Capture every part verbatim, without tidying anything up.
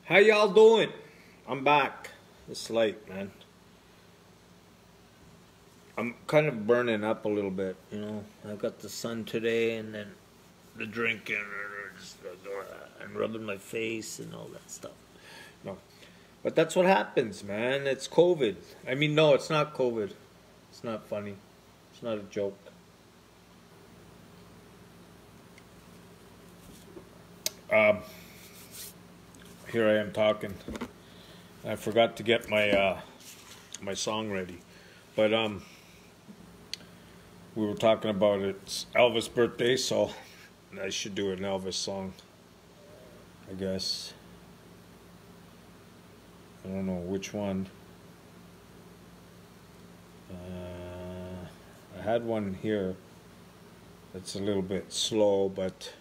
How y'all doing? I'm back. It's late, man. I'm kind of burning up a little bit, you know. I got the sun today, and then the drinking, and rubbing my face and all that stuff. No, but that's what happens, man. It's COVID. I mean, no, it's not COVID. It's not funny. It's not a joke. Um. Here I am talking. I forgot to get my uh, my song ready, but um, we were talking about it's Elvis' birthday, so I should do an Elvis song, I guess. I don't know which one. Uh, I had one here that's a little bit slow, but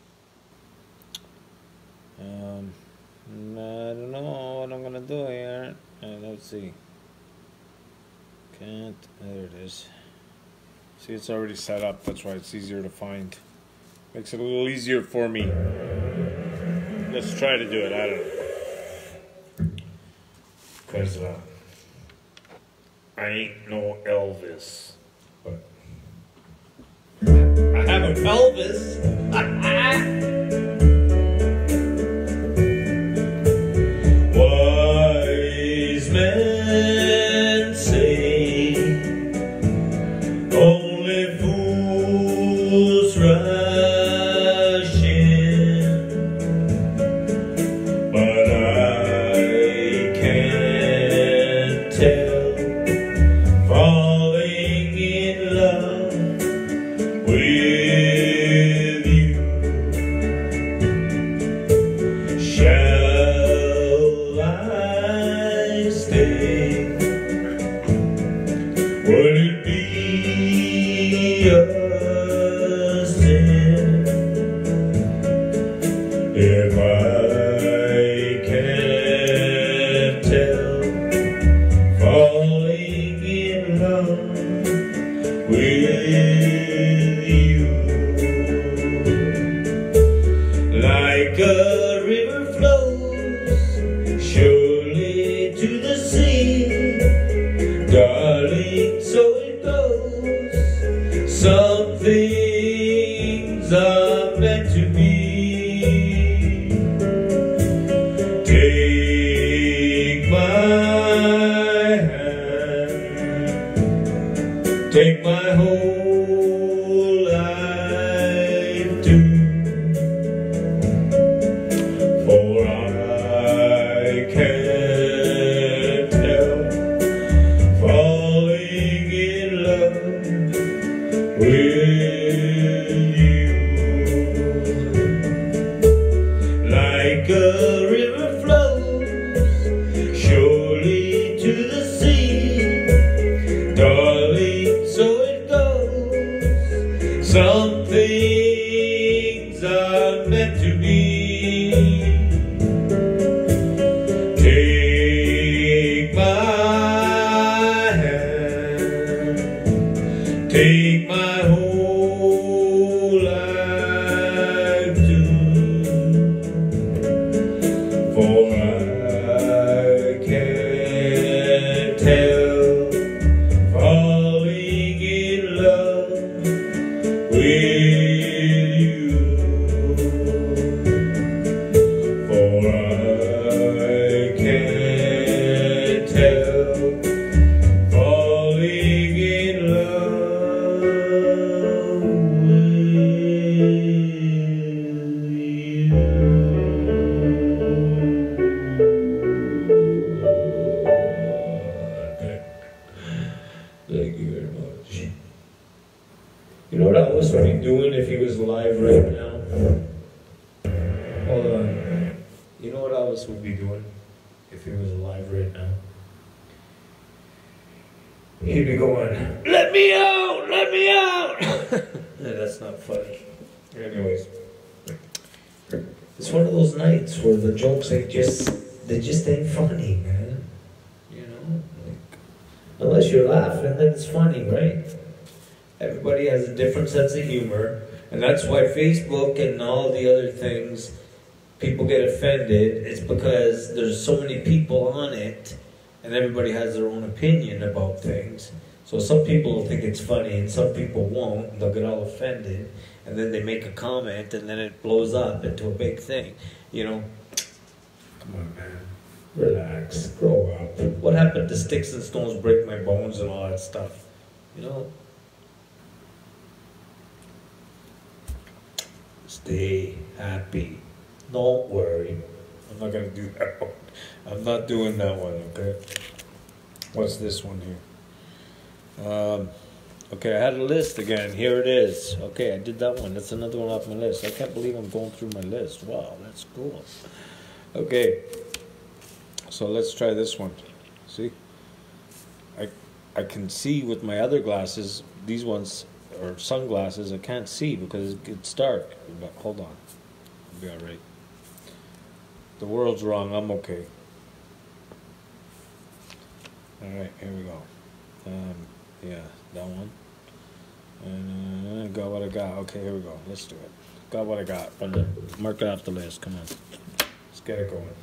um. I don't know what I'm gonna do here. Uh, let's see. Can't. There it is. See, it's already set up. That's why it's easier to find. Makes it a little easier for me. Let's try to do it. I don't know. Because uh, I ain't no Elvis. But I have a Elvis. Men say only fools rush in, but I can't tell, falling in love with you. Shall I stay? Would it be a sin if I can't tell, falling in love with you? Like a river flows surely to the sea, darling, so it goes. Some things are meant to be. Take my hand, take my whole life too, for I can't tell, falling in love with you. Like a river flows surely to the sea, darling, so it goes. Some things are meant to be. Take my hand, take my whole life too, for I can't tell, falling in love with you, for I can't tell, falling in love with you. Thank you very much. You know what Elvis would be doing if he was alive right now? Hold on. You know what Elvis would be doing if he was alive right now? He'd be going, "Let me out! Let me out!" Yeah, that's not funny. Anyways, it's one of those nights where the jokes they just they just ain't funny, man. You know, like, unless you're laughing, then it's funny, right? Everybody has a different sense of humor, and that's why Facebook and all the other things people get offended, it's because there's so many people on it, and everybody has their own opinion about things. So some people will think it's funny, and some people won't. They'll get all offended, and then they make a comment, and then it blows up into a big thing. You know? Come on, man. Relax. Grow up. What happened to sticks and stones break my bones and all that stuff? You know? Stay happy. Don't worry. I'm not gonna do that one. I'm not doing that one, okay? What's this one here? Um, okay, I had a list again. Here it is. Okay, I did that one. That's another one off my list. I can't believe I'm going through my list. Wow, that's cool. Okay. So let's try this one. See? I I can see with my other glasses, these ones, or sunglasses, I can't see because it's dark. But hold on. I'll be alright. The world's wrong, I'm okay. Alright, here we go. Um, yeah, that one. And uh, got what I got. Okay, here we go. Let's do it. Got what I got. Mark it off the list. Come on. Let's get it going.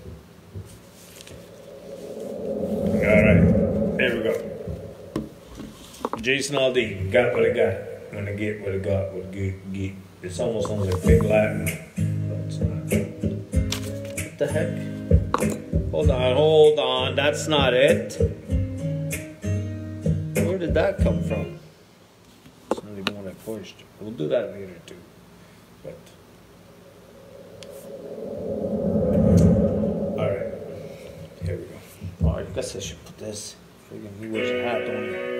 Alright, there we go. Jason Aldean, got what I got. When I get what I got, what I get, get. It almost sounds like big Latin. But it's not. What the heck? Hold on, hold on. That's not it. Where did that come from? It's not even what I pushed. We'll do that later too. But. Alright. Here we go. Oh, I guess I should put this. Friggin' he wears a hat, don't he?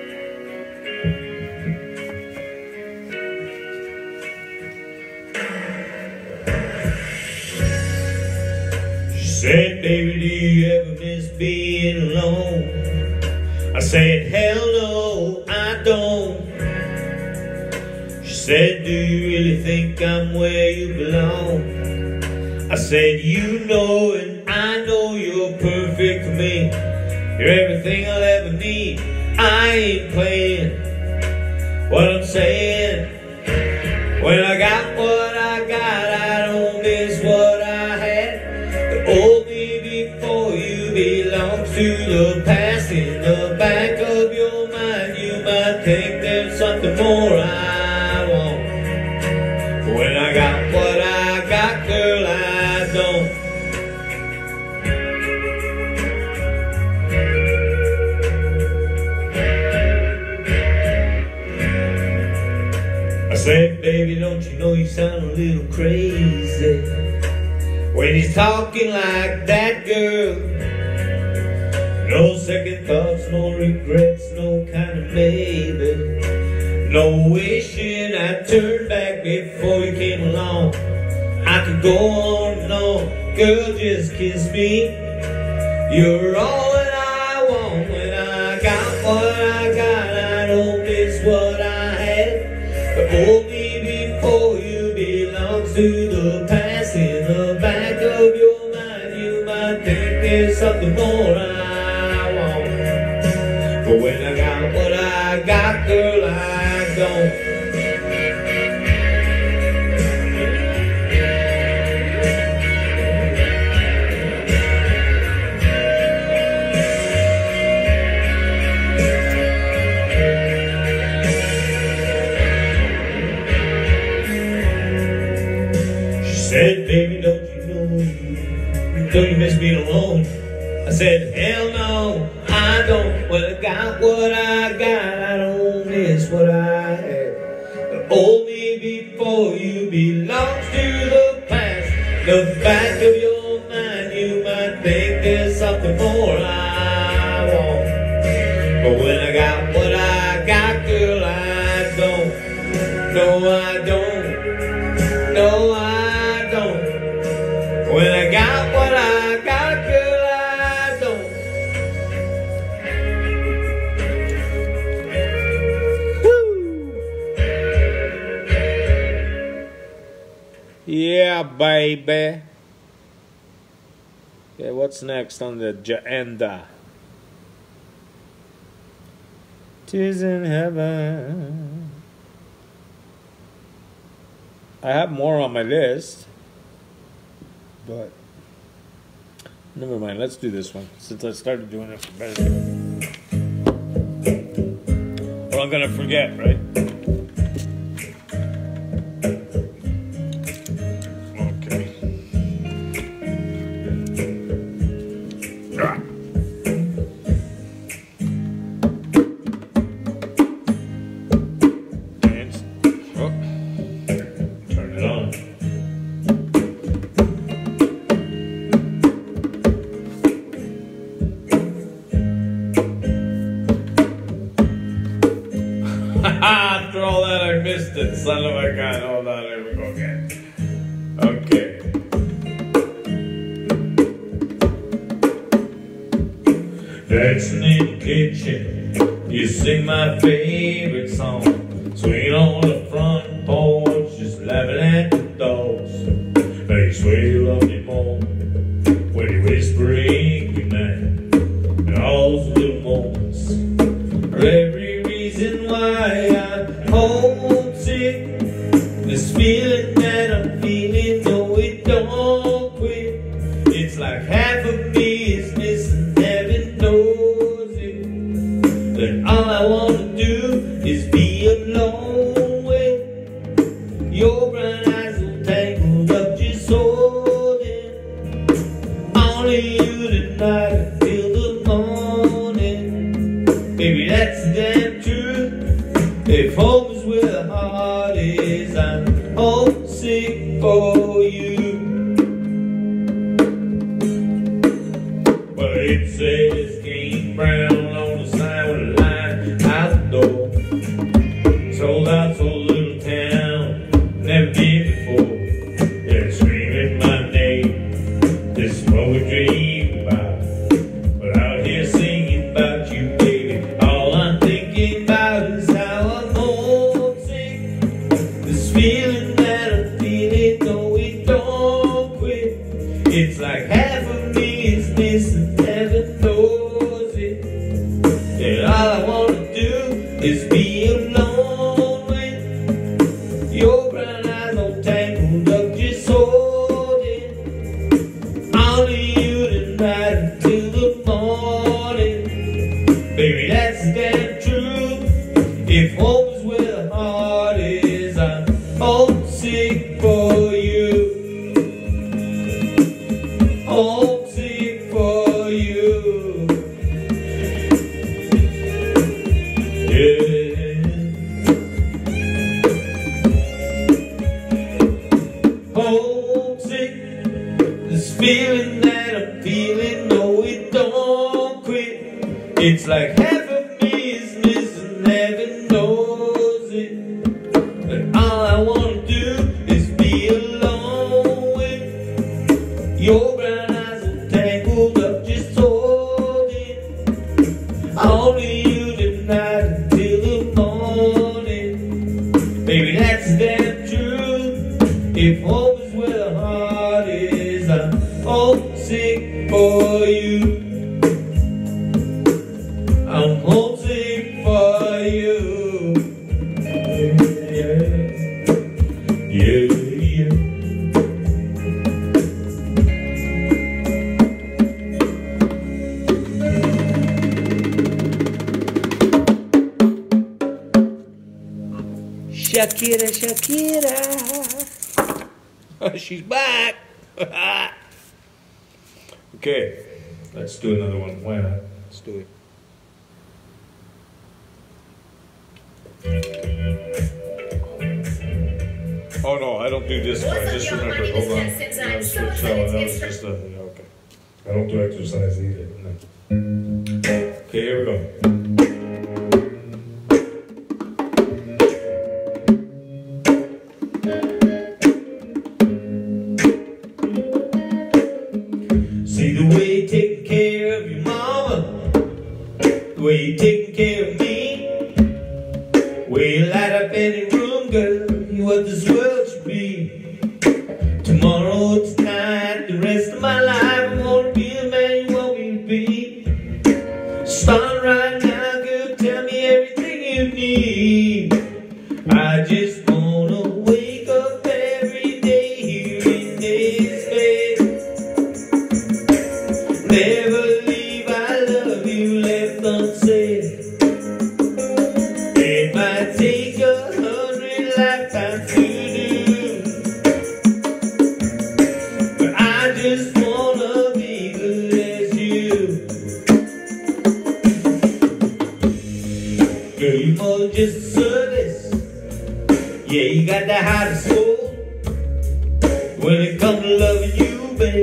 She said, baby, do you ever miss being alone? I said, hell no, I don't. She said, do you really think I'm where you belong? I said, you know and I know you're perfect for me. You're everything I'll ever need. I ain't playing what I'm saying. When I got what I got, I don't miss what I had. The old me before you belongs to the past. In the back of your mind, you might think there's something more I want. But when I got what I got, girl, I don't. I said, baby, don't you know you sound a little crazy when he's talking like that, girl. No second thoughts, no regrets, no kind of maybe. No wishing I'd turn back before you came along. I could go on and on, girl, just kiss me. You're all that I want. When I got what I got, I don't miss what I had. The old me before you belongs to the past. In the back of your mind, you might think there's something more I want. But when I got what I got, girl, I don't. Said, baby, don't you know, don't you miss being alone? I said, hell no, I don't. Well, I got what I got, I don't miss what I had. The old me before you belongs to the past. The back of your mind, you might think there's something more I want. But when I got what I got, girl, I don't. No, I don't. No, I When I got what I got, girl, I don't. Woo! Yeah, baby. Okay, what's next on the agenda? Tis in heaven. I have more on my list. but never mind. Let's do this one since I started doing it. Better. Well, I'm gonna forget, right? Okay. Dance. Oh. Turn it on. After all that, I missed it. Son of a gun. Hold on, here we go again. Okay. Dancing in the kitchen, you sing my favorite song. Swinging on the front porch, just laughing at the dogs. They swear you love me more when you whispering goodnight. And all those little moments are every reason why I'm homesick. This feeling that I'm feeling, no, it don't quit. It's like half of me is missing, heaven knows it. That all I want to do is be alone with your brown eyes all tangled up, just holding only you tonight until the morning. Baby, that's the damn truth. If home is where the heart is, I'm homesick for you. Well, it says King Brown on the sign with a line out the door. Sold out so little town, never been before. They're screaming my name, this is what we dream about. But out here singing about you, baby, all I'm thinking about is how I'm homesick. This feeling that I'm feeling, no, it don't quit. It's like half of me is missing, heaven knows it. And all I wanna do is be alone with your brown eyes all tangled up, just holding only you tonight until the morning. Baby, that's the damn truth. If home is where the heart is, I'm homesick for you. Homesick for you. Yeah. Homesick. This feeling that I'm feeling, no, it don't quit. It's like half of me is missing, heaven knows it. But all I wanna do is be alone with your brown eyes all tangled up, just holding only you tonight until the morning. Baby, that's the damn truth. If home is where the heart is, I'm homesick for you. I'm homesick for you. Yeah, yeah, yeah. Shakira, Shakira. She's back. Okay, let's do another one. Why not? Let's do it. Oh no, I don't do this one. I just remember. Hold on. No, switch that one. That was just a, okay. I don't do exercise either. No. Okay, here we go. See the way you're taking care of your mama, the way you're taking care of me, the way you light up any room, girl, you're what this world should be. Tomorrow, tonight, the rest of my life, I wanna be the man you want me to be. Start right now, girl, tell me everything you need. I just wanna wake up every day here in this bed.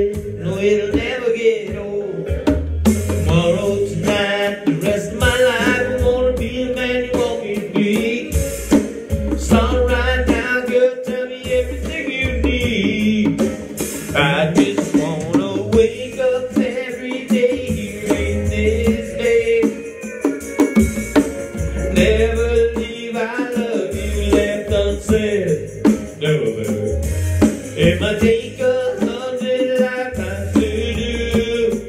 it, no it'll never get old. Tomorrow, tonight, the rest of my life, I wanna be the man you want me to be. Start right now, girl, tell me everything you need. I just wanna wake up every day here in this bed. Never leave, I love you, left unsaid. Never. It might take a hundred lifetimes to do,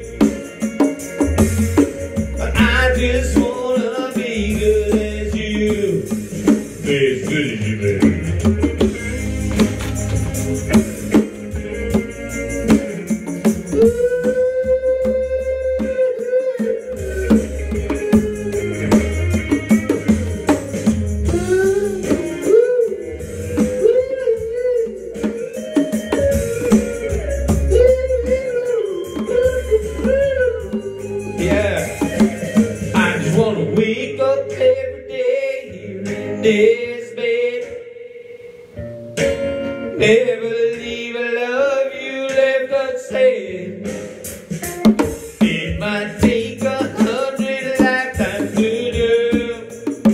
but I just wanna be good as you. Be as good as you, baby. Yeah, I just wanna wake up every day here in this bed. Never leave, I love you, left unsaid. It might take a hundred lifetimes to do.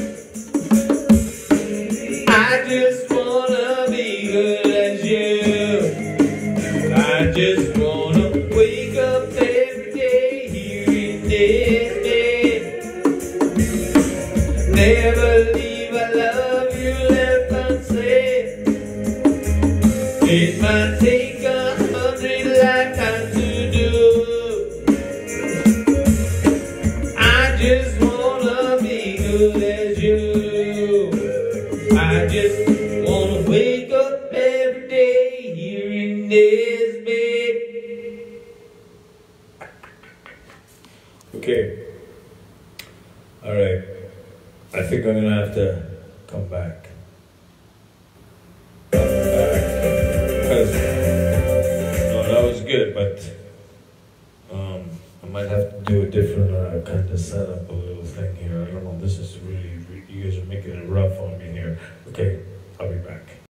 I just wanna be good as you. I just wanna wake up every day here in this bed. Never leave, I love you, left unsaid. It might take a hundred lifetimes to do. I just wanna be good as you. I just wanna wake up every day here in this bed. Okay. All right. I think I'm gonna have to come back. Come back. Because, no, that was good, but um, I might have to do a different uh, kind of setup, a little thing here. I don't know. This is really, you guys are making it rough on me here. Okay, I'll be back.